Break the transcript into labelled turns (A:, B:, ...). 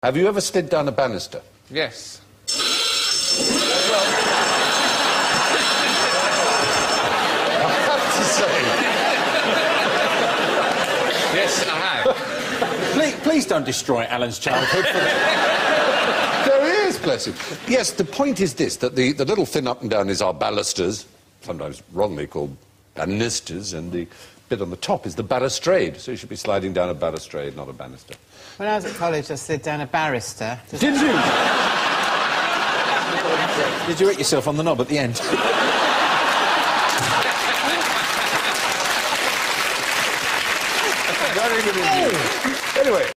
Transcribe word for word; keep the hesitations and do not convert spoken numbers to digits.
A: Have you ever slid down a banister?
B: Yes.
A: Well, I have to say...
B: Yes, I have.
C: Please, please don't destroy Alan's childhood for me.
A: There is, bless him. Yes, the point is this, that the, the little thin up and down is our balusters, sometimes wrongly called banisters, and the bit on the top is the balustrade. So you should be sliding down a balustrade, not a banister.
D: When I was at college, I slid down a barrister.
C: Did you? Did you hit yourself on the knob at the end?
A: Very good indeed. Anyway.